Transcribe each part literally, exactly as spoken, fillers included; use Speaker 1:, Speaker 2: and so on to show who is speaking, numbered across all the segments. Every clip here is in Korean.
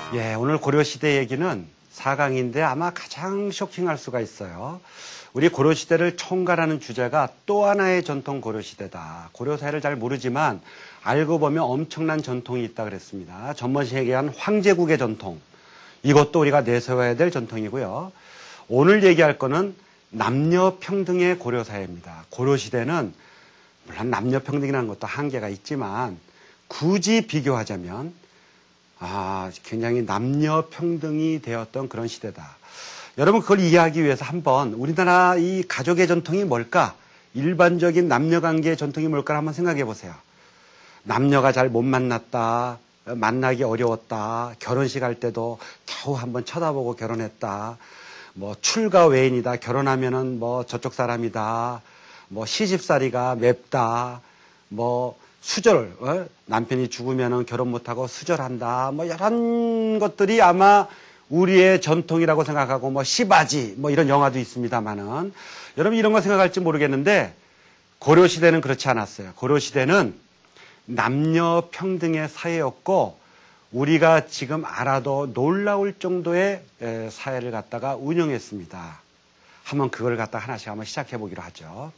Speaker 1: 예, 오늘 고려시대 얘기는 사 강인데 아마 가장 쇼킹할 수가 있어요. 우리 고려시대를 총괄하는 주제가 또 하나의 전통 고려시대다. 고려사회를 잘 모르지만 알고 보면 엄청난 전통이 있다 그랬습니다. 전번시 얘기한 황제국의 전통. 이것도 우리가 내세워야 될 전통이고요. 오늘 얘기할 거는 남녀평등의 고려사회입니다. 고려시대는 물론 남녀평등이라는 것도 한계가 있지만 굳이 비교하자면 아, 굉장히 남녀평등이 되었던 그런 시대다. 여러분 그걸 이해하기 위해서 한번 우리나라 이 가족의 전통이 뭘까? 일반적인 남녀관계의 전통이 뭘까? 한번 생각해 보세요. 남녀가 잘 못 만났다. 만나기 어려웠다. 결혼식 할 때도 겨우 한번 쳐다보고 결혼했다. 뭐 출가 외인이다. 결혼하면은 뭐 저쪽 사람이다. 뭐 시집살이가 맵다. 뭐 수절, 어? 남편이 죽으면은 결혼 못하고 수절한다. 뭐 이런 것들이 아마 우리의 전통이라고 생각하고 뭐 시바지 뭐 이런 영화도 있습니다만은 여러분 이런 거 생각할지 모르겠는데 고려시대는 그렇지 않았어요. 고려시대는 남녀 평등의 사회였고 우리가 지금 알아도 놀라울 정도의 사회를 갖다가 운영했습니다. 한번 그걸 갖다 하나씩 한번 시작해 보기로 하죠.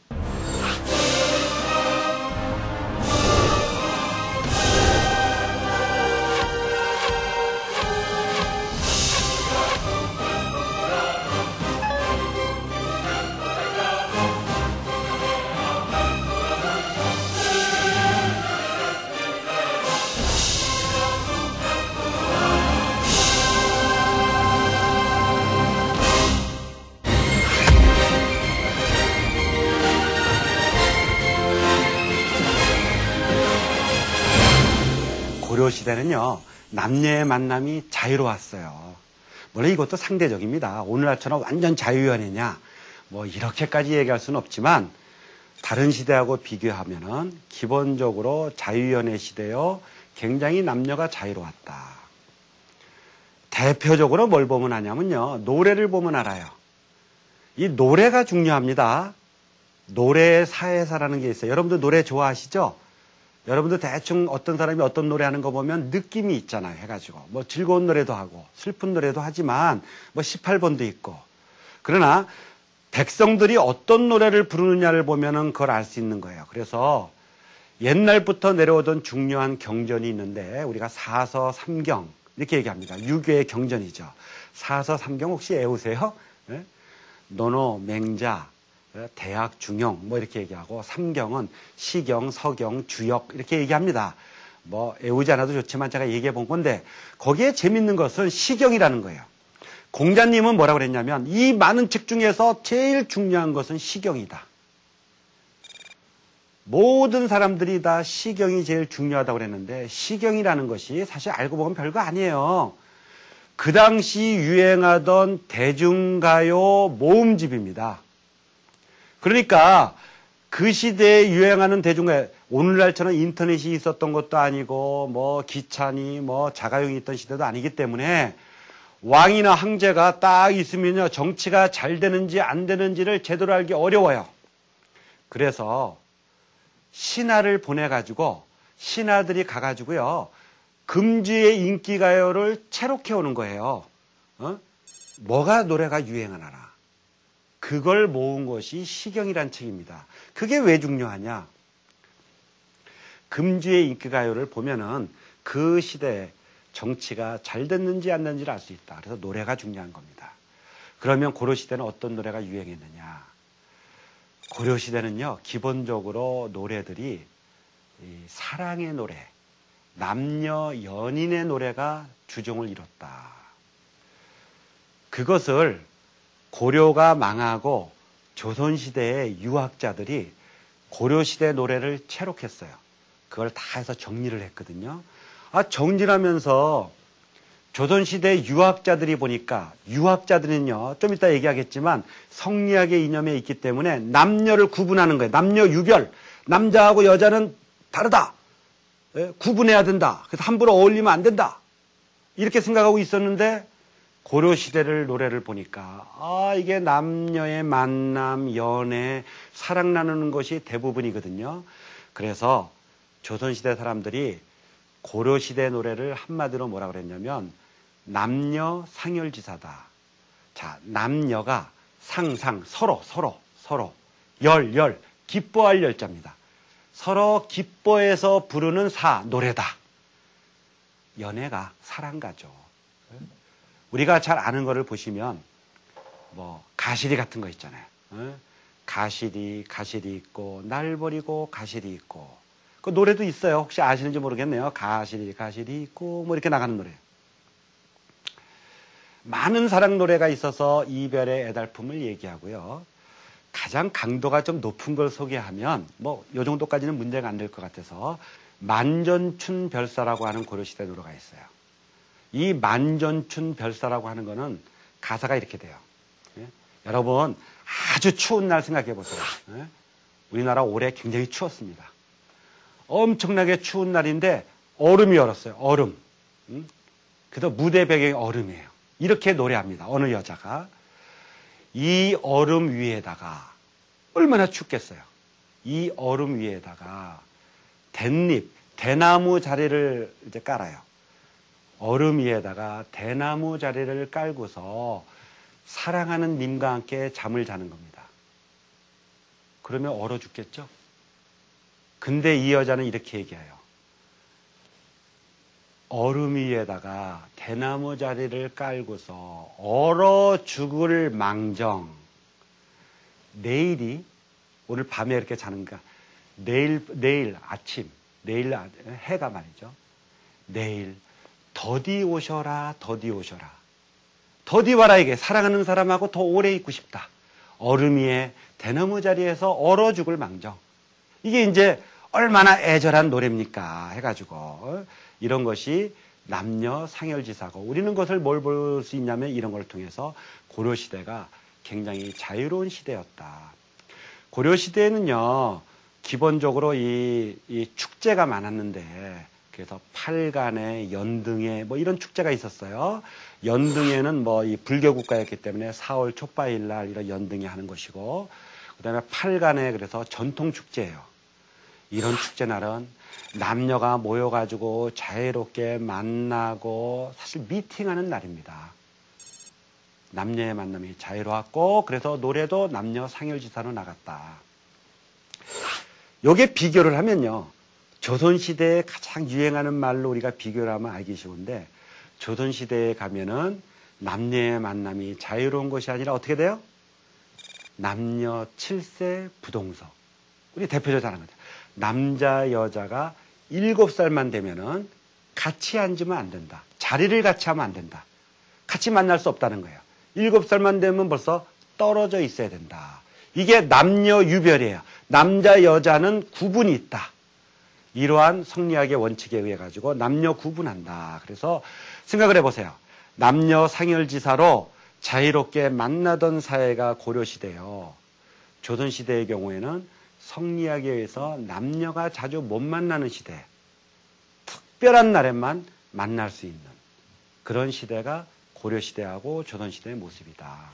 Speaker 1: 고려시대는요, 남녀의 만남이 자유로웠어요. 물론 이것도 상대적입니다. 오늘날처럼 완전 자유연애냐, 뭐, 이렇게까지 얘기할 수는 없지만, 다른 시대하고 비교하면은, 기본적으로 자유연애 시대요, 굉장히 남녀가 자유로웠다. 대표적으로 뭘 보면 아냐면요, 노래를 보면 알아요. 이 노래가 중요합니다. 노래의 사회사라는 게 있어요. 여러분들 노래 좋아하시죠? 여러분들 대충 어떤 사람이 어떤 노래 하는 거 보면 느낌이 있잖아요. 해가지고. 뭐 즐거운 노래도 하고 슬픈 노래도 하지만 뭐 십팔 번도 있고. 그러나 백성들이 어떤 노래를 부르느냐를 보면은 그걸 알 수 있는 거예요. 그래서 옛날부터 내려오던 중요한 경전이 있는데 우리가 사서 삼경 이렇게 얘기합니다. 유교의 경전이죠. 사서 삼경 혹시 외우세요? 네? 논어, 맹자, 대학, 중용 뭐 이렇게 얘기하고 삼경은 시경, 서경, 주역 이렇게 얘기합니다. 뭐 외우지 않아도 좋지만 제가 얘기해 본 건데 거기에 재밌는 것은 시경이라는 거예요. 공자님은 뭐라고 그랬냐면 이 많은 책 중에서 제일 중요한 것은 시경이다. 모든 사람들이 다 시경이 제일 중요하다고 그랬는데 시경이라는 것이 사실 알고 보면 별거 아니에요. 그 당시 유행하던 대중가요 모음집입니다. 그러니까 그 시대에 유행하는 대중가요, 오늘날처럼 인터넷이 있었던 것도 아니고 뭐 기차니 뭐 자가용이 있던 시대도 아니기 때문에 왕이나 황제가 딱 있으면요 정치가 잘 되는지 안 되는지를 제대로 알기 어려워요. 그래서 신하를 보내가지고 신하들이 가가지고요 금주의 인기가요를 채록해 오는 거예요. 어? 뭐가 노래가 유행하나. 그걸 모은 것이 시경이란 책입니다. 그게 왜 중요하냐? 금주의 인기가요를 보면은 그 시대에 정치가 잘 됐는지 안 됐는지를 알 수 있다. 그래서 노래가 중요한 겁니다. 그러면 고려시대는 어떤 노래가 유행했느냐? 고려시대는요, 기본적으로 노래들이 이 사랑의 노래, 남녀 연인의 노래가 주종을 이뤘다. 그것을 고려가 망하고 조선시대의 유학자들이 고려시대 노래를 채록했어요. 그걸 다 해서 정리를 했거든요. 아, 정리하면서 조선시대 유학자들이 보니까 유학자들은요, 좀 이따 얘기하겠지만 성리학의 이념에 있기 때문에 남녀를 구분하는 거예요. 남녀 유별. 남자하고 여자는 다르다. 예? 구분해야 된다. 그래서 함부로 어울리면 안 된다. 이렇게 생각하고 있었는데 고려시대를 노래를 보니까 아 이게 남녀의 만남, 연애, 사랑 나누는 것이 대부분이거든요. 그래서 조선시대 사람들이 고려시대 노래를 한마디로 뭐라 그랬냐면 남녀 상열지사다. 자, 남녀가 상상, 서로, 서로, 서로, 열, 열, 기뻐할 열자입니다. 서로 기뻐해서 부르는 사, 노래다. 연애가 사랑가죠. 우리가 잘 아는 거를 보시면 뭐 가시리 같은 거 있잖아요. 가시리, 가시리 있고 날 버리고 가시리 있고 그 노래도 있어요. 혹시 아시는지 모르겠네요. 가시리, 가시리 있고 뭐 이렇게 나가는 노래. 많은 사랑 노래가 있어서 이별의 애달픔을 얘기하고요. 가장 강도가 좀 높은 걸 소개하면 뭐 요 정도까지는 문제가 안 될 것 같아서 만전춘 별사라고 하는 고려시대 노래가 있어요. 이 만전춘 별사라고 하는 거는 가사가 이렇게 돼요. 예? 여러분 아주 추운 날 생각해 보세요. 예? 우리나라 올해 굉장히 추웠습니다. 엄청나게 추운 날인데 얼음이 얼었어요. 얼음. 음? 그래서 무대 배경이 얼음이에요. 이렇게 노래합니다. 어느 여자가. 이 얼음 위에다가 얼마나 춥겠어요. 이 얼음 위에다가 댄잎, 대나무 자리를 이제 깔아요. 얼음 위에다가 대나무 자리를 깔고서 사랑하는 님과 함께 잠을 자는 겁니다. 그러면 얼어 죽겠죠? 근데 이 여자는 이렇게 얘기해요. 얼음 위에다가 대나무 자리를 깔고서 얼어 죽을 망정. 내일이 오늘 밤에 이렇게 자는가? 내일 내일 아침, 내일 해가 말이죠. 내일 더디 오셔라, 더디 오셔라. 더디 와라 이게 사랑하는 사람하고 더 오래 있고 싶다. 얼음 위에 대나무 자리에서 얼어 죽을 망정. 이게 이제 얼마나 애절한 노래입니까? 해가지고 이런 것이 남녀 상열지사고 우리는 것을 뭘 볼 수 있냐면 이런 걸 통해서 고려시대가 굉장히 자유로운 시대였다. 고려시대에는요 기본적으로 이, 이 축제가 많았는데 그래서 팔간에 연등에 뭐 이런 축제가 있었어요. 연등에는 뭐 이 불교 국가였기 때문에 사월 촉바일 날 이런 연등에 하는 것이고 그다음에 팔간에 그래서 전통 축제예요. 이런 축제 날은 남녀가 모여가지고 자유롭게 만나고 사실 미팅하는 날입니다. 남녀의 만남이 자유로웠고 그래서 노래도 남녀 상열지사로 나갔다. 요게 비교를 하면요. 조선시대에 가장 유행하는 말로 우리가 비교를 하면 알기 쉬운데 조선시대에 가면은 남녀의 만남이 자유로운 것이 아니라 어떻게 돼요? 남녀 칠세 부동석. 우리 대표적으로 잘하는 거죠. 남자 여자가 일곱 살만 되면은 같이 앉으면 안 된다. 자리를 같이 하면 안 된다. 같이 만날 수 없다는 거예요. 일곱 살만 되면 벌써 떨어져 있어야 된다. 이게 남녀 유별이에요. 남자 여자는 구분이 있다. 이러한 성리학의 원칙에 의해 가지고 남녀 구분한다. 그래서 생각을 해보세요. 남녀 상열지사로 자유롭게 만나던 사회가 고려시대요. 조선시대의 경우에는 성리학에 의해서 남녀가 자주 못 만나는 시대, 특별한 날에만 만날 수 있는 그런 시대가 고려시대하고 조선시대의 모습이다.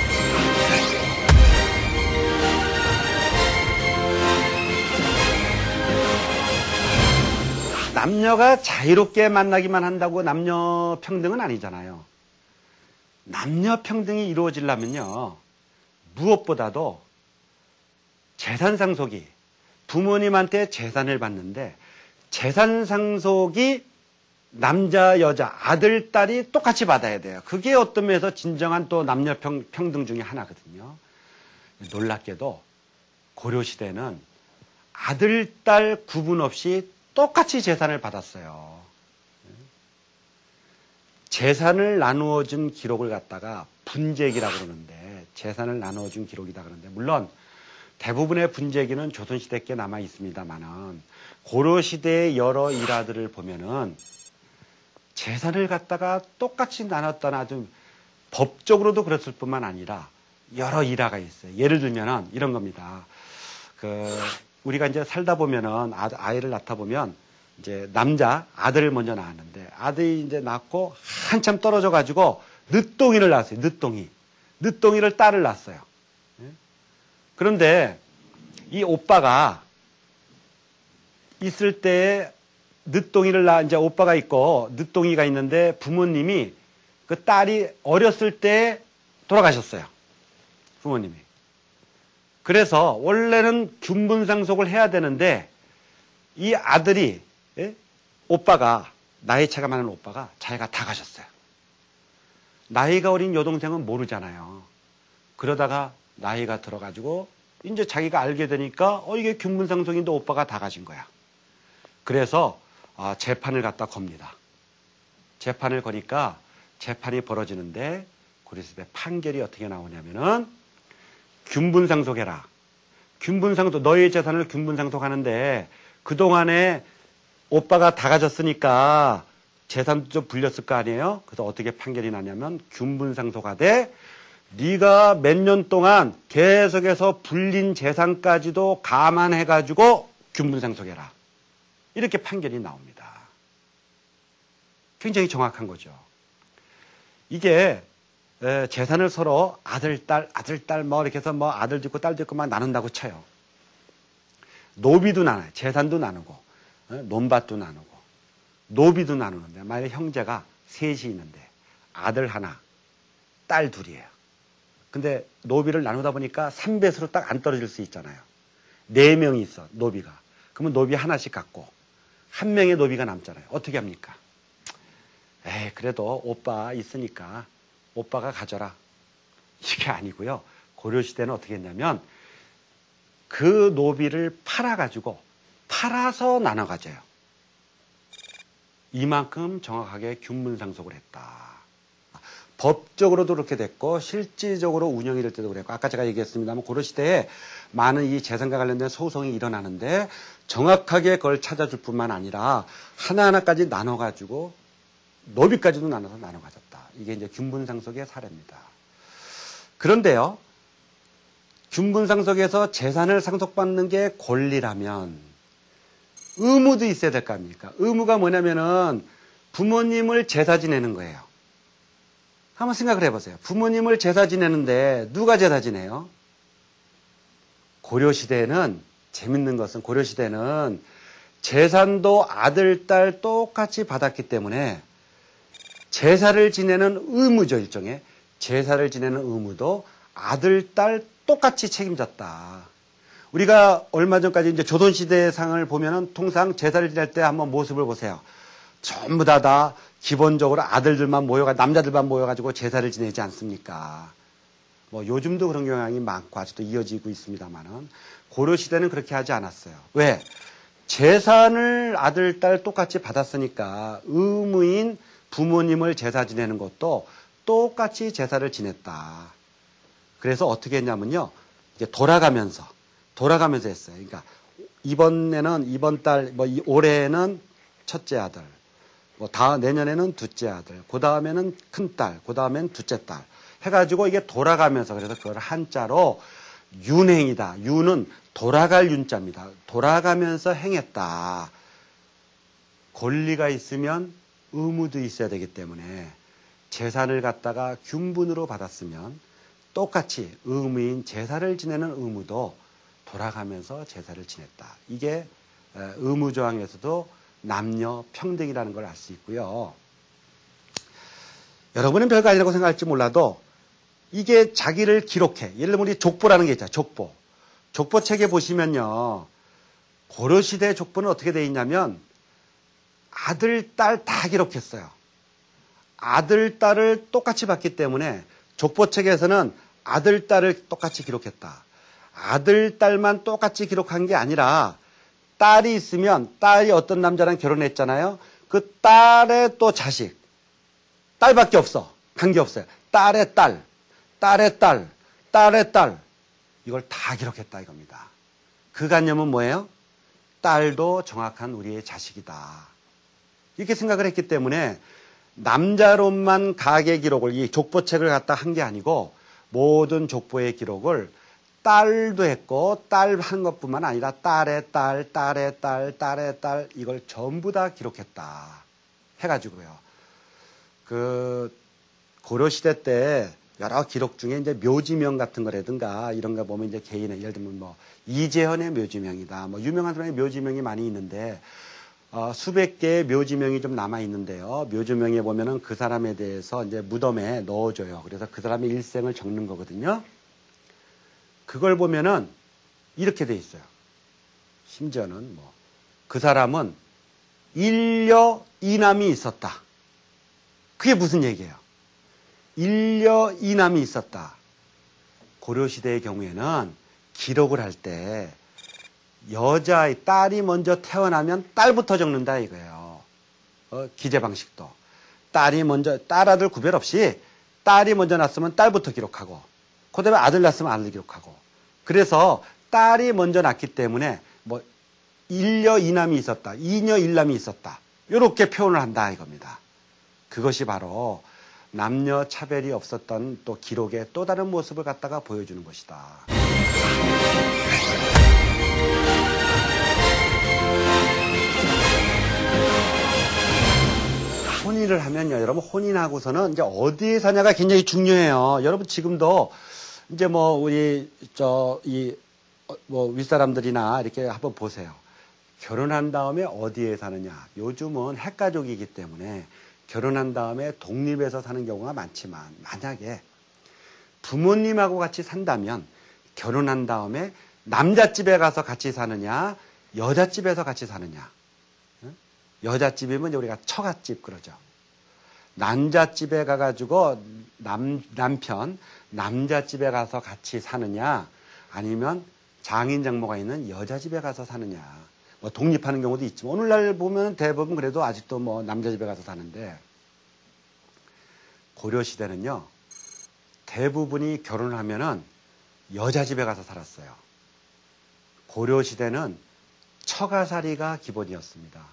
Speaker 1: 남녀가 자유롭게 만나기만 한다고 남녀 평등은 아니잖아요. 남녀 평등이 이루어지려면요. 무엇보다도 재산 상속이 부모님한테 재산을 받는데 재산 상속이 남자, 여자, 아들, 딸이 똑같이 받아야 돼요. 그게 어떤 면에서 진정한 또 남녀 평, 평등 중에 하나거든요. 놀랍게도 고려시대는 아들, 딸 구분 없이 똑같이 재산을 받았어요. 재산을 나누어 준 기록을 갖다가 분재기라고 그러는데 재산을 나누어 준 기록이다 그러는데 물론 대부분의 분재기는 조선시대 께 남아 있습니다만은 고려시대의 여러 일화들을 보면은 재산을 갖다가 똑같이 나눴다는 아주 법적으로도 그랬을 뿐만 아니라 여러 일화가 있어요. 예를 들면은 이런 겁니다. 그 우리가 이제 살다 보면은 아, 아이를 낳다 보면 이제 남자 아들을 먼저 낳았는데 아들이 이제 낳고 한참 떨어져 가지고 늦둥이를 낳았어요. 늦둥이. 늦둥이를 딸을 낳았어요. 그런데 이 오빠가 있을 때 늦둥이를 낳아 이제 오빠가 있고 늦둥이가 있는데 부모님이 그 딸이 어렸을 때 돌아가셨어요. 부모님이. 그래서 원래는 균분상속을 해야 되는데 이 아들이, 예? 오빠가, 나이 차가 많은 오빠가 자기가 다 가셨어요. 나이가 어린 여동생은 모르잖아요. 그러다가 나이가 들어가지고 이제 자기가 알게 되니까 어 이게 균분상속인데 오빠가 다 가신 거야. 그래서 아, 재판을 갖다 겁니다. 재판을 거니까 재판이 벌어지는데 고려시대 판결이 어떻게 나오냐면은 균분상속해라. 균분상속, 너의 재산을 균분상속하는데 그동안에 오빠가 다 가졌으니까 재산도 좀 불렸을 거 아니에요? 그래서 어떻게 판결이 나냐면 균분상속하되 네가 몇 년 동안 계속해서 불린 재산까지도 감안해가지고 균분상속해라. 이렇게 판결이 나옵니다. 굉장히 정확한 거죠. 이게 재산을 서로 아들, 딸, 아들, 딸 뭐 이렇게 해서 뭐 아들 짓고 딸 짓고 막 나눈다고 쳐요. 노비도 나눠요. 재산도 나누고 논밭도 나누고 노비도 나누는데 만약에 형제가 셋이 있는데 아들 하나, 딸 둘이에요. 근데 노비를 나누다 보니까 삼 배수로 딱 안 떨어질 수 있잖아요. 네 명이 있어, 노비가. 그러면 노비 하나씩 갖고 한 명의 노비가 남잖아요. 어떻게 합니까? 에이, 그래도 오빠 있으니까 오빠가 가져라. 이게 아니고요. 고려시대는 어떻게 했냐면 그 노비를 팔아가지고 팔아서 나눠 가져요. 이만큼 정확하게 균분상속을 했다. 법적으로도 그렇게 됐고 실질적으로 운영이 될 때도 그랬고 아까 제가 얘기했습니다만 고려시대에 많은 이 재산과 관련된 소송이 일어나는데 정확하게 그걸 찾아줄 뿐만 아니라 하나하나까지 나눠가지고 노비까지도 나눠서 나눠 가졌다. 이게 이제 균분상속의 사례입니다. 그런데요, 균분상속에서 재산을 상속받는 게 권리라면 의무도 있어야 될 거 아닙니까? 의무가 뭐냐면은 부모님을 제사 지내는 거예요. 한번 생각을 해보세요. 부모님을 제사 지내는데 누가 제사 지내요? 고려시대에는 재밌는 것은 고려시대는 재산도 아들, 딸 똑같이 받았기 때문에 제사를 지내는 의무죠, 일종의. 제사를 지내는 의무도 아들, 딸 똑같이 책임졌다. 우리가 얼마 전까지 이제 조선시대의 상을 보면은 통상 제사를 지낼 때 한번 모습을 보세요. 전부 다 다 기본적으로 아들들만 모여가, 남자들만 모여가지고 제사를 지내지 않습니까? 뭐 요즘도 그런 경향이 많고 아직도 이어지고 있습니다만은 고려시대는 그렇게 하지 않았어요. 왜? 재산을 아들, 딸 똑같이 받았으니까 의무인 부모님을 제사 지내는 것도 똑같이 제사를 지냈다. 그래서 어떻게 했냐면요. 이제 돌아가면서, 돌아가면서 했어요. 그러니까 이번에는, 이번 달, 뭐 올해는 첫째 아들, 뭐 다, 내년에는 둘째 아들, 그 다음에는 큰 딸, 그 다음엔 둘째 딸. 해가지고 이게 돌아가면서 그래서 그걸 한자로 윤행이다. 윤은 돌아갈 윤자입니다. 돌아가면서 행했다. 권리가 있으면 의무도 있어야 되기 때문에 재산을 갖다가 균분으로 받았으면 똑같이 의무인 제사를 지내는 의무도 돌아가면서 제사를 지냈다. 이게 의무조항에서도 남녀 평등이라는 걸 알 수 있고요. 여러분은 별거 아니라고 생각할지 몰라도 이게 자기를 기록해. 예를 들면 우리 족보라는 게 있잖아요. 족보. 족보책에 보시면요. 고려시대 족보는 어떻게 되어 있냐면 아들, 딸 다 기록했어요. 아들, 딸을 똑같이 봤기 때문에 족보책에서는 아들, 딸을 똑같이 기록했다. 아들, 딸만 똑같이 기록한 게 아니라 딸이 있으면 딸이 어떤 남자랑 결혼했잖아요. 그 딸의 또 자식. 딸밖에 없어. 관계없어요. 딸의 딸, 딸의 딸, 딸의 딸. 이걸 다 기록했다 이겁니다. 그 관념은 뭐예요? 딸도 정확한 우리의 자식이다. 이렇게 생각을 했기 때문에 남자로만 가계 기록을 이 족보책을 갖다 한 게 아니고 모든 족보의 기록을 딸도 했고 딸 한 것뿐만 아니라 딸의 딸, 딸의 딸, 딸의 딸 이걸 전부 다 기록했다 해가지고요. 그 고려시대 때 여러 기록 중에 이제 묘지명 같은 거라든가 이런 거 보면 이제 개인의 예를 들면 뭐 이재헌의 묘지명이다. 뭐 유명한 사람의 묘지명이 많이 있는데 어, 수백 개의 묘지명이 좀 남아 있는데요. 묘지명에 보면은 그 사람에 대해서 이제 무덤에 넣어줘요. 그래서 그 사람의 일생을 적는 거거든요. 그걸 보면은 이렇게 돼 있어요. 심지어는 뭐 그 사람은 일녀 이남이 있었다. 그게 무슨 얘기예요? 일녀 이남이 있었다. 고려시대의 경우에는 기록을 할 때 여자의 딸이 먼저 태어나면 딸부터 적는다 이거예요. 어, 기재 방식도. 딸이 먼저, 딸 아들 구별 없이 딸이 먼저 낳았으면 딸부터 기록하고, 그 다음에 아들 낳았으면 아들 기록하고. 그래서 딸이 먼저 낳기 때문에 뭐 일녀 이남이 있었다, 이녀 일남이 있었다, 이렇게 표현을 한다 이겁니다. 그것이 바로 남녀 차별이 없었던 또 기록의 또 다른 모습을 갖다가 보여주는 것이다. 혼인을 하면요, 여러분 혼인하고서는 이제 어디에 사냐가 굉장히 중요해요. 여러분 지금도 이제 뭐 우리 저 이 뭐 윗사람들이나 이렇게 한번 보세요. 결혼한 다음에 어디에 사느냐. 요즘은 핵가족이기 때문에 결혼한 다음에 독립해서 사는 경우가 많지만 만약에 부모님하고 같이 산다면 결혼한 다음에 남자집에 가서 같이 사느냐, 여자집에서 같이 사느냐. 여자집이면 우리가 처갓집 그러죠. 남자집에 가가지고 남, 남편, 남자집에 가서 같이 사느냐, 아니면 장인 장모가 있는 여자집에 가서 사느냐. 뭐 독립하는 경우도 있지만 오늘날 보면 대부분 그래도 아직도 뭐 남자집에 가서 사는데, 고려시대는요 대부분이 결혼을 하면은 여자집에 가서 살았어요. 고려시대는 처가살이가 기본이었습니다.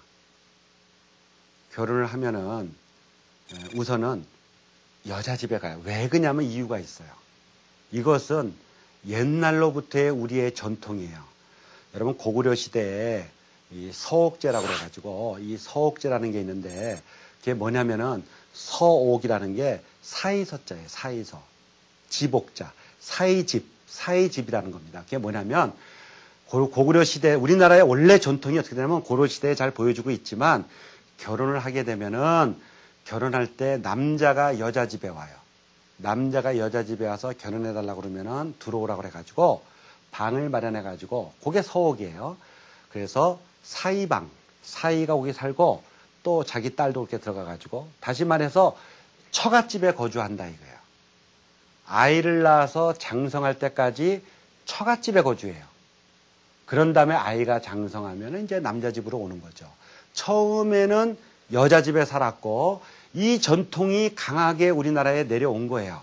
Speaker 1: 결혼을 하면은 우선은 여자집에 가요. 왜 그러냐면 이유가 있어요. 이것은 옛날로부터의 우리의 전통이에요. 여러분 고구려 시대에 이 서옥제라고 그래가지고 이 서옥제라는 게 있는데 그게 뭐냐면은 서옥이라는 게 사이서자예요. 사이서. 집옥자. 사이집. 사이집이라는 겁니다. 그게 뭐냐면 고구려 시대 우리나라의 원래 전통이 어떻게 되냐면 고려 시대에 잘 보여주고 있지만 결혼을 하게 되면은 결혼할 때 남자가 여자 집에 와요. 남자가 여자 집에 와서 결혼해달라고 그러면은 들어오라고 그래가지고 방을 마련해가지고 그게 서옥이에요. 그래서 사이방, 사이가 거기 살고 또 자기 딸도 그렇게 들어가가지고 다시 말해서 처갓집에 거주한다 이거예요. 아이를 낳아서 장성할 때까지 처갓집에 거주해요. 그런 다음에 아이가 장성하면 이제 남자 집으로 오는 거죠. 처음에는 여자 집에 살았고 이 전통이 강하게 우리나라에 내려온 거예요.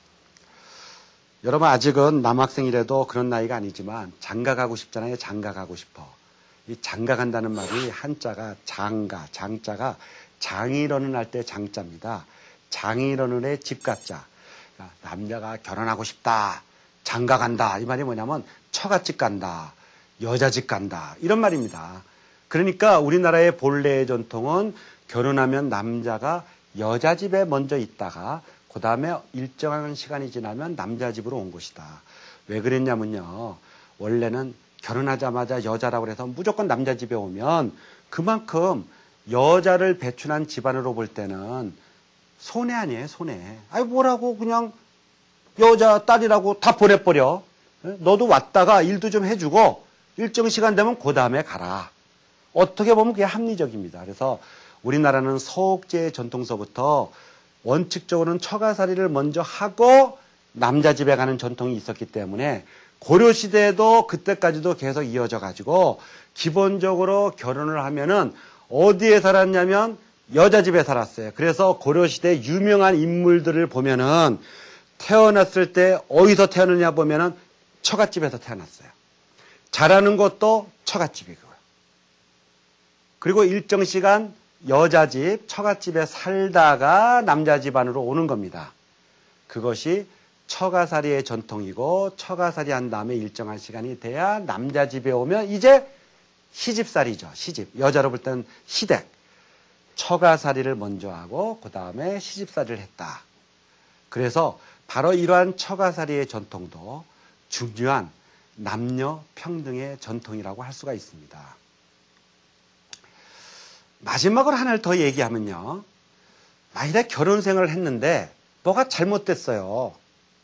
Speaker 1: 여러분 아직은 남학생이라도 그런 나이가 아니지만 장가 가고 싶잖아요. 장가 가고 싶어. 이 장가 간다는 말이 한자가 장가, 장자가 장이러는 할 때 장자입니다. 장이러는 의 집가자. 그러니까 남자가 결혼하고 싶다. 장가 간다. 이 말이 뭐냐면 처갓집 간다. 여자집 간다. 이런 말입니다. 그러니까 우리나라의 본래의 전통은 결혼하면 남자가 여자 집에 먼저 있다가 그 다음에 일정한 시간이 지나면 남자 집으로 온 것이다. 왜 그랬냐면요. 원래는 결혼하자마자 여자라고 해서 무조건 남자 집에 오면 그만큼 여자를 배출한 집안으로 볼 때는 손해 아니에요. 손해. 아니 뭐라고 그냥 여자 딸이라고 다 보내버려. 너도 왔다가 일도 좀 해주고 일정 시간 되면 그 다음에 가라. 어떻게 보면 그게 합리적입니다. 그래서 우리나라는 서옥제의 전통서부터 원칙적으로는 처가살이를 먼저 하고 남자 집에 가는 전통이 있었기 때문에 고려시대에도 그때까지도 계속 이어져 가지고 기본적으로 결혼을 하면은 어디에 살았냐면 여자 집에 살았어요. 그래서 고려시대 유명한 인물들을 보면은 태어났을 때 어디서 태어났냐 보면은 처갓집에서 태어났어요. 자라는 것도 처갓집이고요. 그리고 일정 시간 여자 집, 처갓집에 살다가 남자 집안으로 오는 겁니다. 그것이 처가살이의 전통이고 처가살이 한 다음에 일정한 시간이 돼야 남자 집에 오면 이제 시집살이죠. 시집. 여자로 볼 때는 시댁. 처가살이를 먼저 하고 그 다음에 시집살이를 했다. 그래서 바로 이러한 처가살이의 전통도 중요한 남녀 평등의 전통이라고 할 수가 있습니다. 마지막으로 하나를 더 얘기하면요. 만약에 결혼 생활을 했는데 뭐가 잘못됐어요.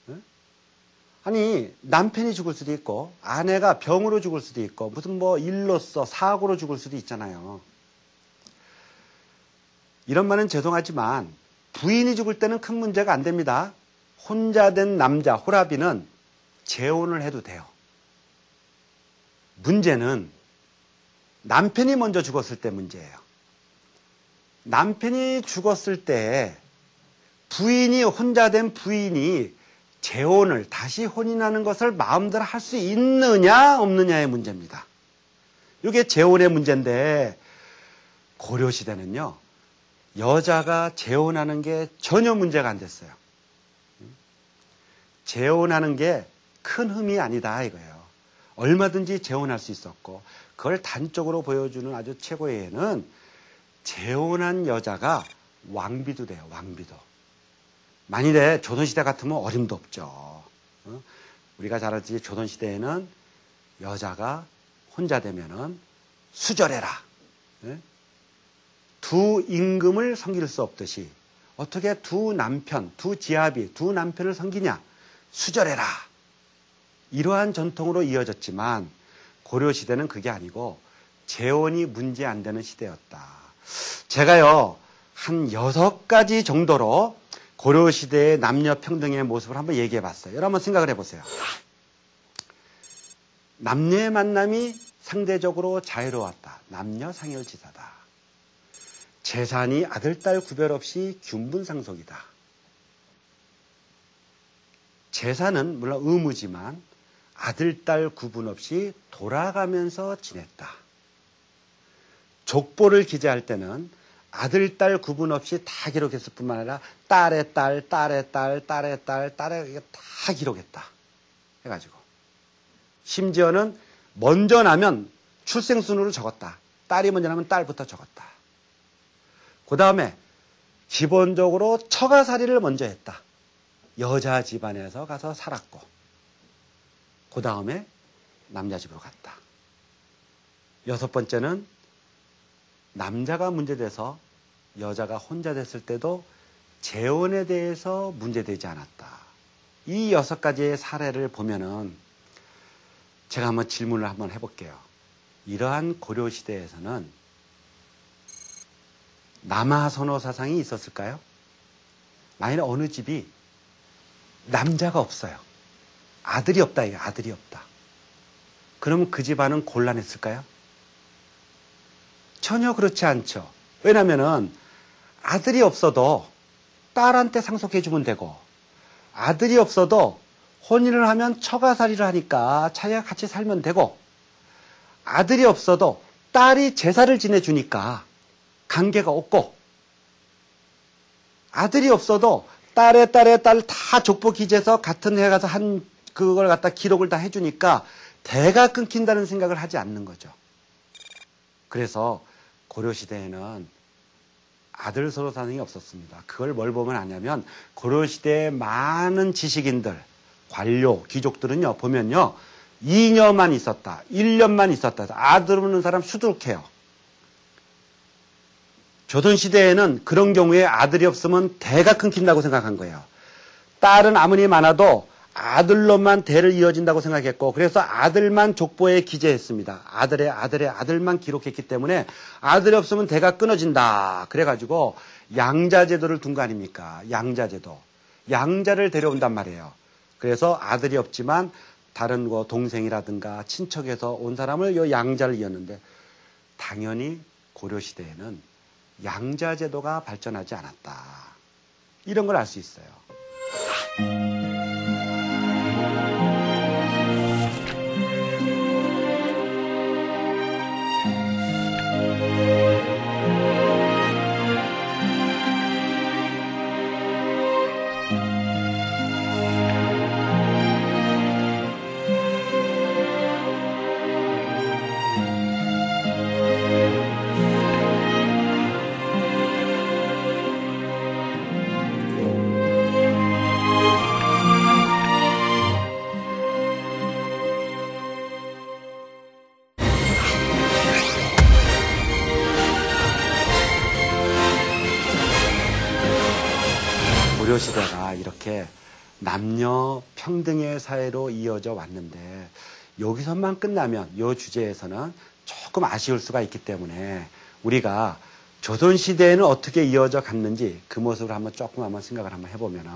Speaker 1: 아니, 남편이 죽을 수도 있고, 아내가 병으로 죽을 수도 있고, 무슨 뭐 일로서 사고로 죽을 수도 있잖아요. 이런 말은 죄송하지만, 부인이 죽을 때는 큰 문제가 안 됩니다. 혼자 된 남자, 호라비는 재혼을 해도 돼요. 문제는 남편이 먼저 죽었을 때 문제예요. 남편이 죽었을 때 부인이, 혼자 된 부인이 재혼을, 다시 혼인하는 것을 마음대로 할 수 있느냐 없느냐의 문제입니다. 이게 재혼의 문제인데, 고려시대는요, 여자가 재혼하는 게 전혀 문제가 안 됐어요. 재혼하는 게 큰 흠이 아니다 이거예요. 얼마든지 재혼할 수 있었고, 그걸 단적으로 보여주는 아주 최고의 예는 재혼한 여자가 왕비도 돼요. 왕비도. 만일에 조선시대 같으면 어림도 없죠. 우리가 잘 알지, 조선시대에는 여자가 혼자 되면은 수절해라. 두 임금을 섬길 수 없듯이 어떻게 두 남편, 두 지아비, 두 남편을 섬기냐? 수절해라. 이러한 전통으로 이어졌지만 고려시대는 그게 아니고 재혼이 문제 안 되는 시대였다. 제가요, 한 여섯 가지 정도로 고려시대의 남녀 평등의 모습을 한번 얘기해 봤어요. 여러분 한번 생각을 해보세요. 남녀의 만남이 상대적으로 자유로웠다. 남녀 상열지사다. 재산이 아들, 딸 구별 없이 균분상속이다. 재산은 물론 의무지만 아들, 딸 구분 없이 돌아가면서 지냈다. 족보를 기재할 때는 아들, 딸 구분 없이 다 기록했을 뿐만 아니라 딸의 딸, 딸의 딸, 딸의 딸, 딸의 이게 다 기록했다. 해가지고. 심지어는 먼저 나면 출생순으로 적었다. 딸이 먼저 나면 딸부터 적었다. 그 다음에 기본적으로 처가살이를 먼저 했다. 여자 집안에서 가서 살았고, 그 다음에 남자 집으로 갔다. 여섯 번째는 남자가 문제돼서 여자가 혼자 됐을 때도 재혼에 대해서 문제되지 않았다. 이 여섯 가지의 사례를 보면은 제가 한번 질문을 한번 해볼게요. 이러한 고려시대에서는 남아선호 사상이 있었을까요? 만일 어느 집이 남자가 없어요. 아들이 없다, 이거 아들이 없다. 그러면 그 집안은 곤란했을까요? 전혀 그렇지 않죠. 왜냐면은 아들이 없어도 딸한테 상속해주면 되고, 아들이 없어도 혼인을 하면 처가살이를 하니까 자기가 같이 살면 되고, 아들이 없어도 딸이 제사를 지내주니까 관계가 없고, 아들이 없어도 딸의 딸의 딸 다 족보 기재해서 같은 해 가서 한 그걸 갖다 기록을 다 해주니까 대가 끊긴다는 생각을 하지 않는 거죠. 그래서 고려시대에는 아들 서로 사랑이 없었습니다. 그걸 뭘 보면 아냐면 고려시대의 많은 지식인들, 관료, 귀족들은요, 보면요, 이 년만 있었다, 일 년만 있었다. 아들 없는 사람 수두룩해요. 조선시대에는 그런 경우에 아들이 없으면 대가 끊긴다고 생각한 거예요. 딸은 아무리 많아도 아들로만 대를 이어진다고 생각했고, 그래서 아들만 족보에 기재했습니다. 아들의 아들의 아들만 기록했기 때문에 아들이 없으면 대가 끊어진다. 그래가지고 양자제도를 둔 거 아닙니까? 양자제도. 양자를 데려온단 말이에요. 그래서 아들이 없지만 다른 거 동생이라든가 친척에서 온 사람을 요 양자를 이었는데, 당연히 고려시대에는 양자제도가 발전하지 않았다. 이런 걸 알 수 있어요. 고려시대가 이렇게 남녀 평등의 사회로 이어져 왔는데 여기서만 끝나면 이 주제에서는 조금 아쉬울 수가 있기 때문에 우리가 조선시대에는 어떻게 이어져 갔는지 그 모습을 한번 조금 한번 생각을 한번 해보면은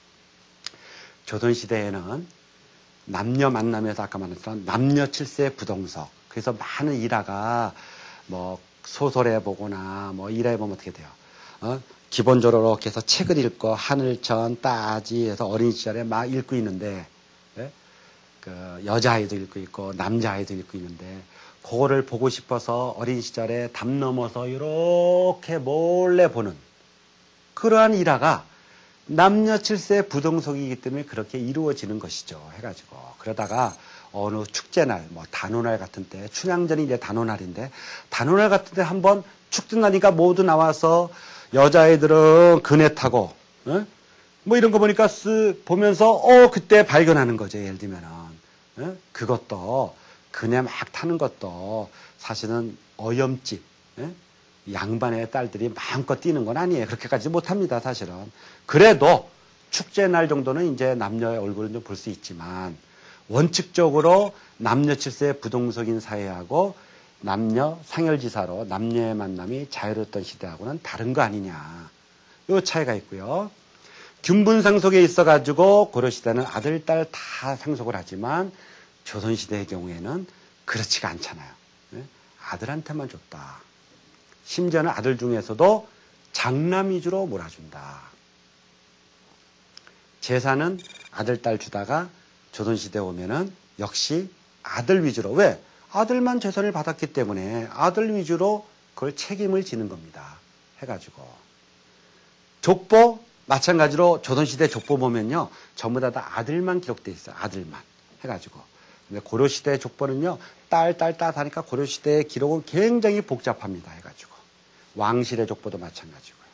Speaker 1: 조선시대에는 남녀 만남에서 아까 말했던 남녀 칠세 부동석. 그래서 많은 일화가 뭐 소설에 보거나 뭐 일화에 보면 어떻게 돼요? 어? 기본적으로 이렇게 해서 책을 읽고 하늘천 따지 해서 어린 시절에 막 읽고 있는데 예? 그 여자아이도 읽고 있고 남자아이도 읽고 있는데 그거를 보고 싶어서 어린 시절에 담 넘어서 이렇게 몰래 보는 그러한 일화가 남녀 칠세 부동석이기 때문에 그렇게 이루어지는 것이죠. 해가지고 그러다가 어느 축제날, 뭐 단오날 같은 때, 춘향전이 이제 단오날인데 단오날 같은 때 한번 축제나니까 모두 나와서 여자애들은 그네 타고, 어? 뭐 이런 거 보니까 쓱 보면서 어 그때 발견하는 거죠. 예를 들면은 어? 그것도 그네 막 타는 것도 사실은 어염집. 어? 양반의 딸들이 마음껏 뛰는 건 아니에요. 그렇게까지 못합니다, 사실은. 그래도 축제날 정도는 이제 남녀의 얼굴을 좀 볼 수 있지만, 원칙적으로 남녀 칠세 부동석인 사회하고 남녀 상열지사로 남녀의 만남이 자유로웠던 시대하고는 다른 거 아니냐. 요 차이가 있고요. 균분 상속에 있어가지고 고려시대는 아들, 딸 다 상속을 하지만 조선시대의 경우에는 그렇지가 않잖아요. 아들한테만 줬다. 심지어는 아들 중에서도 장남 위주로 몰아준다. 재산은 아들, 딸 주다가 조선시대 오면은 역시 아들 위주로. 왜? 아들만 재산을 받았기 때문에 아들 위주로 그걸 책임을 지는 겁니다. 해가지고. 족보, 마찬가지로 조선시대 족보 보면요. 전부 다, 다 아들만 기록되어 있어요. 아들만. 해가지고. 근데 고려시대 족보는요. 딸, 딸, 딸 하니까 고려시대의 기록은 굉장히 복잡합니다. 해가지고. 왕실의 족보도 마찬가지고요.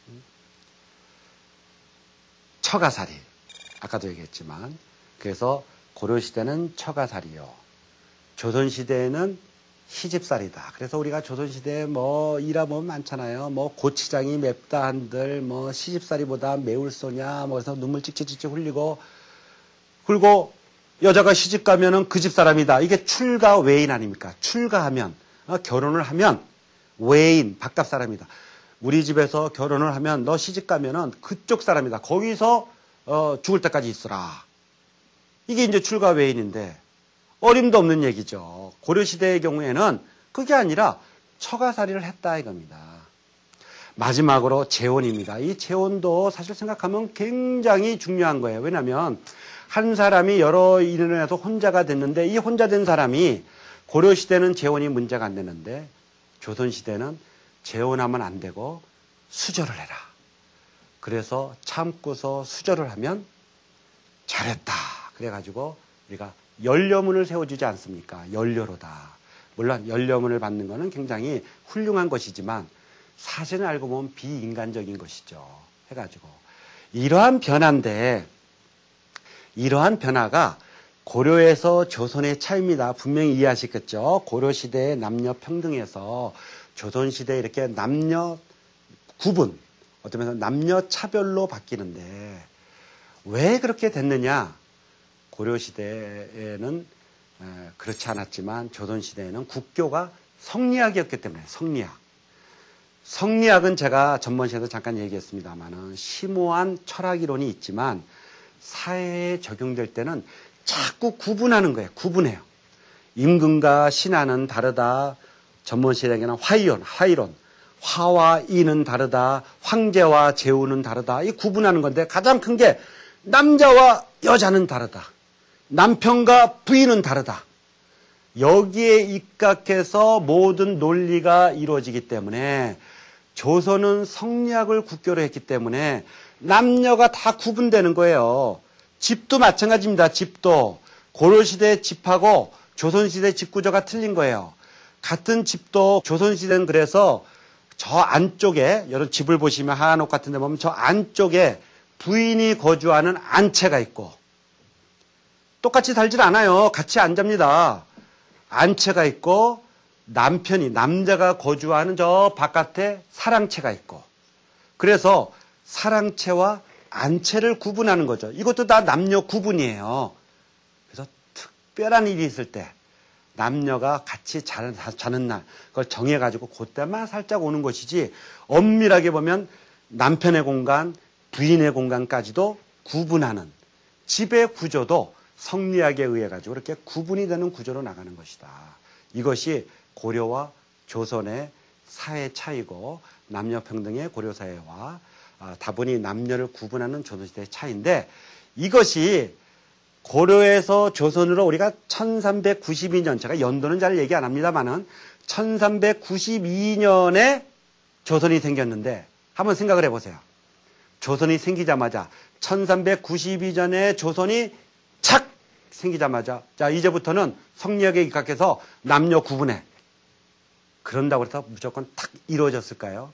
Speaker 1: 처가살이. 아까도 얘기했지만. 그래서 고려시대는 처가살이요. 조선시대에는 시집살이다. 그래서 우리가 조선시대에 뭐 일화보면 많잖아요. 뭐 고추장이 맵다 한들 뭐 시집살이보다 매울 소냐 뭐 그래서 눈물 찍찍찍찍 흘리고 그리고 여자가 시집 가면은 그 집 사람이다. 이게 출가 외인 아닙니까? 출가하면 어, 결혼을 하면 외인 바깥 사람이다. 우리 집에서 결혼을 하면 너 시집 가면은 그쪽 사람이다. 거기서 어, 죽을 때까지 있어라. 이게 이제 출가 외인인데 어림도 없는 얘기죠. 고려시대의 경우에는 그게 아니라 처가살이를 했다 이겁니다. 마지막으로 재혼입니다. 이 재혼도 사실 생각하면 굉장히 중요한 거예요. 왜냐하면 한 사람이 여러 일로 인해서 혼자가 됐는데 이 혼자 된 사람이 고려시대는 재혼이 문제가 안 되는데 조선시대는 재혼하면 안 되고 수절을 해라. 그래서 참고서 수절을 하면 잘했다. 그래가지고 우리가 연료문을 세워주지 않습니까? 연료로다. 물론 연료문을 받는 것은 굉장히 훌륭한 것이지만 사실은 알고 보면 비인간적인 것이죠. 해가지고 이러한 변화인데 이러한 변화가 고려에서 조선의 차이입니다. 분명히 이해하시겠죠? 고려시대의 남녀 평등에서 조선시대에 이렇게 남녀 구분, 어떤 면에서 남녀 차별로 바뀌는데 왜 그렇게 됐느냐? 고려시대에는 그렇지 않았지만 조선시대에는 국교가 성리학이었기 때문에 성리학. 성리학은 제가 전번 시간에도 잠깐 얘기했습니다만은 심오한 철학이론이 있지만 사회에 적용될 때는 자꾸 구분하는 거예요. 구분해요. 임금과 신하는 다르다. 전번 시대에는 화이론, 화이론. 화와 이는 다르다. 황제와 제후는 다르다. 이 구분하는 건데 가장 큰 게 남자와 여자는 다르다. 남편과 부인은 다르다. 여기에 입각해서 모든 논리가 이루어지기 때문에 조선은 성리학을 국교로 했기 때문에 남녀가 다 구분되는 거예요. 집도 마찬가지입니다. 집도. 고려시대의 집하고 조선시대 집 구조가 틀린 거예요. 같은 집도 조선시대는 그래서 저 안쪽에 여러분 집을 보시면 한옥 같은 데 보면 저 안쪽에 부인이 거주하는 안채가 있고 똑같이 살질 않아요. 같이 안 잡니다. 안채가 있고 남편이 남자가 거주하는 저 바깥에 사랑채가 있고 그래서 사랑채와 안채를 구분하는 거죠. 이것도 다 남녀 구분이에요. 그래서 특별한 일이 있을 때 남녀가 같이 자, 자는 날 그걸 정해가지고 그때만 살짝 오는 것이지 엄밀하게 보면 남편의 공간, 부인의 공간까지도 구분하는 집의 구조도 성리학에 의해 가지고 이렇게 구분이 되는 구조로 나가는 것이다. 이것이 고려와 조선의 사회 차이고 남녀평등의 고려사회와 다분히 남녀를 구분하는 조선시대의 차이인데 이것이 고려에서 조선으로 우리가 천삼백구십이 년, 제가 연도는 잘 얘기 안 합니다만은 천삼백구십이 년에 조선이 생겼는데 한번 생각을 해보세요. 조선이 생기자마자 천삼백구십이 년에 조선이 착 생기자마자 자 이제부터는 성리학에 입각해서 남녀 구분해. 그런다고 해서 무조건 탁 이루어졌을까요?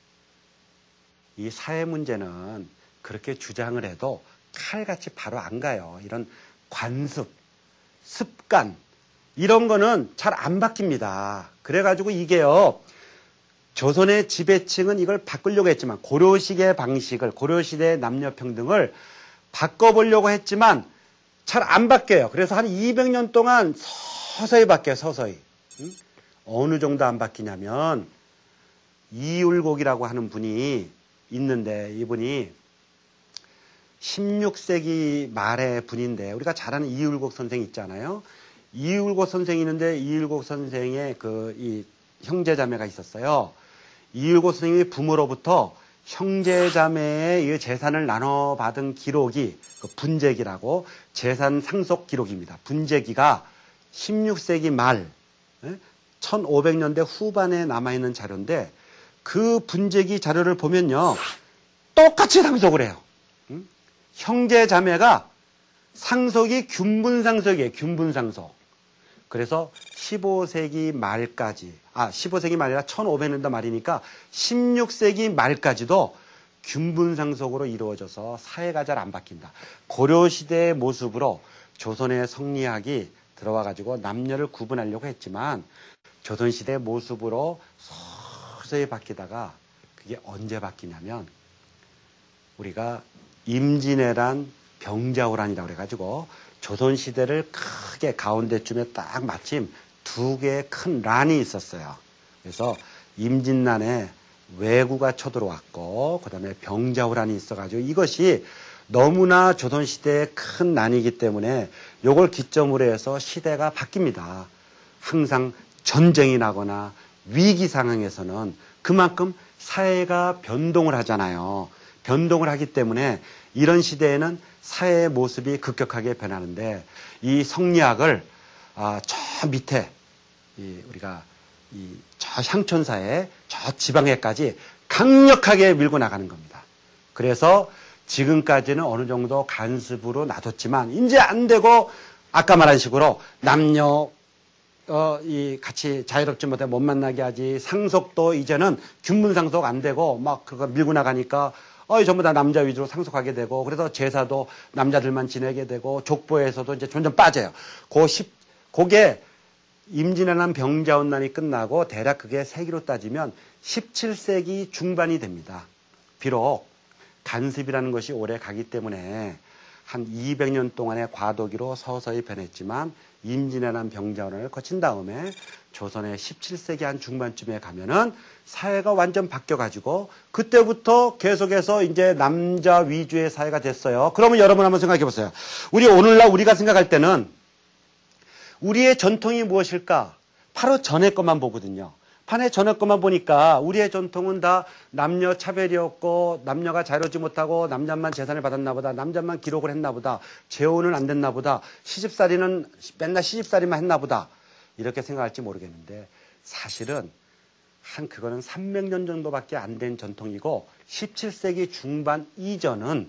Speaker 1: 이 사회 문제는 그렇게 주장을 해도 칼같이 바로 안 가요. 이런 관습, 습관 이런 거는 잘 안 바뀝니다. 그래가지고 이게요. 조선의 지배층은 이걸 바꾸려고 했지만 고려시대 방식을 고려시대의 남녀평등을 바꿔보려고 했지만 잘 안 바뀌어요. 그래서 한 이백 년 동안 서서히 바뀌어요. 서서히. 응? 어느 정도 안 바뀌냐면 이율곡이라고 하는 분이 있는데 이분이 십육 세기 말의 분인데 우리가 잘 아는 이율곡 선생 있잖아요. 이율곡 선생이 있는데 이율곡 선생의 그 이 형제자매가 있었어요. 이율곡 선생이 부모로부터 형제자매의 재산을 나눠받은 기록이 그 분재기라고 재산 상속 기록입니다. 분재기가 십육 세기 말 천오백 년대 후반에 남아있는 자료인데 그 분재기 자료를 보면요. 똑같이 상속을 해요. 응? 형제 자매가 상속이 균분상속이에요. 균분상속. 그래서 십오 세기 말까지 아 십오 세기 말이라 천오백 년대 말이니까 십육 세기 말까지도 균분상속으로 이루어져서 사회가 잘 안 바뀐다. 고려시대의 모습으로 조선의 성리학이 들어와 가지고 남녀를 구분하려고 했지만 조선시대의 모습으로 서서히 바뀌다가 그게 언제 바뀌냐면 우리가 임진왜란 병자호란이라고 그래가지고 조선시대를 크게 가운데쯤에 딱 마침 두 개의 큰 란이 있었어요. 그래서 임진란에 왜구가 쳐들어왔고 그 다음에 병자호란이 있어가지고 이것이 너무나 조선시대의 큰 난이기 때문에 이걸 기점으로 해서 시대가 바뀝니다. 항상 전쟁이 나거나 위기 상황에서는 그만큼 사회가 변동을 하잖아요. 변동을 하기 때문에 이런 시대에는 사회의 모습이 급격하게 변하는데 이 성리학을 아, 저 밑에 이 우리가 이 저 향촌사회 저 지방에까지 강력하게 밀고 나가는 겁니다. 그래서 지금까지는 어느 정도 간섭으로 놔뒀지만 이제 안 되고 아까 말한 식으로 남녀 어, 이 같이 자유롭지 못해 못 만나게 하지 상속도 이제는 균분상속 안 되고 막 그거 밀고 나가니까 어, 전부 다 남자 위주로 상속하게 되고 그래서 제사도 남자들만 지내게 되고 족보에서도 이제 점점 빠져요. 그 십, 그게 임진왜란 병자호란이 끝나고 대략 그게 세기로 따지면 십칠 세기 중반이 됩니다. 비록 간섭이라는 것이 오래 가기 때문에 한 이백 년 동안의 과도기로 서서히 변했지만 임진왜란 병자호란을 거친 다음에 조선의 십칠 세기 한 중반쯤에 가면은 사회가 완전 바뀌어가지고 그때부터 계속해서 이제 남자 위주의 사회가 됐어요. 그러면 여러분 한번 생각해 보세요. 우리 오늘날 우리가 생각할 때는 우리의 전통이 무엇일까? 바로 전의 것만 보거든요. 판의 전의 것만 보니까 우리의 전통은 다 남녀 차별이었고 남녀가 자유롭지 못하고 남자만 재산을 받았나 보다. 남자만 기록을 했나 보다. 재혼은 안 됐나 보다. 시집살이는 맨날 시집살이만 했나 보다. 이렇게 생각할지 모르겠는데 사실은 한 그거는 삼백 년 정도밖에 안 된 전통이고 십칠 세기 중반 이전은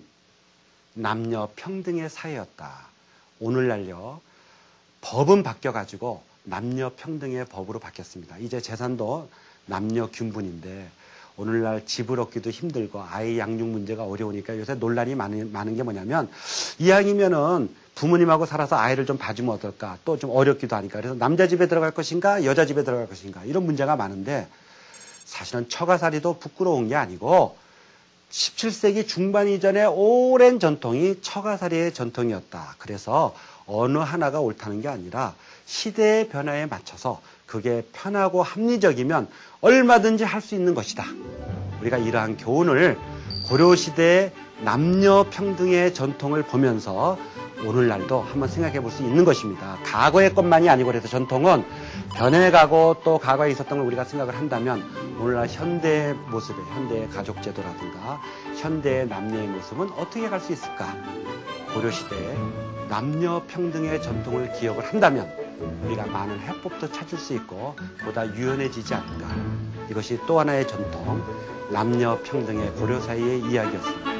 Speaker 1: 남녀 평등의 사회였다. 오늘날요. 법은 바뀌어가지고 남녀 평등의 법으로 바뀌었습니다. 이제 재산도 남녀 균분인데 오늘날 집을 얻기도 힘들고 아이 양육 문제가 어려우니까 요새 논란이 많은, 많은 게 뭐냐면 이왕이면은 부모님하고 살아서 아이를 좀 봐주면 어떨까? 또 좀 어렵기도 하니까. 그래서 남자 집에 들어갈 것인가? 여자 집에 들어갈 것인가? 이런 문제가 많은데 사실은 처가살이도 부끄러운 게 아니고 십칠 세기 중반 이전의 오랜 전통이 처가살이의 전통이었다. 그래서 어느 하나가 옳다는 게 아니라 시대의 변화에 맞춰서 그게 편하고 합리적이면 얼마든지 할 수 있는 것이다. 우리가 이러한 교훈을 고려시대의 남녀 평등의 전통을 보면서 오늘날도 한번 생각해 볼 수 있는 것입니다. 과거의 것만이 아니고 그래서 전통은 변해가고 또 과거에 있었던 걸 우리가 생각을 한다면 오늘날 현대의 모습의 현대의 가족제도라든가 현대의 남녀의 모습은 어떻게 갈 수 있을까? 고려시대의 남녀 평등의 전통을 기억을 한다면 우리가 많은 해법도 찾을 수 있고 보다 유연해지지 않을까. 이것이 또 하나의 전통, 남녀 평등의 고려 사이의 이야기였습니다.